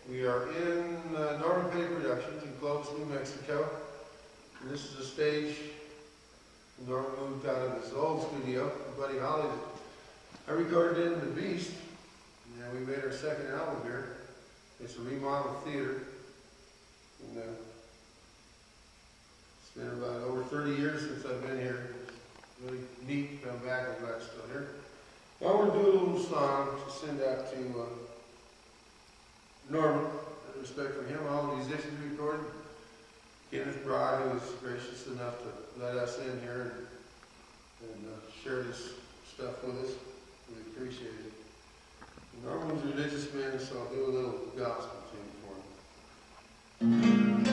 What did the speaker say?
We are in Norman Petty Productions in Clovis, New Mexico. And this is a stage Norman moved out of his old studio, Buddy Holly. I recorded in The Beast, and we made our second album here. It's a remodeled theater. And, it's been about over 30 years since I've been here. It's really neat to come back. I'm glad it's still here. I want to do a little song to send out to Norman, in respect for him, all the musicians we recorded. Kenneth Brod, who was gracious enough to let us in here and share this stuff with us. We appreciate it. Norman was a religious man, so I'll do a little gospel tune for him.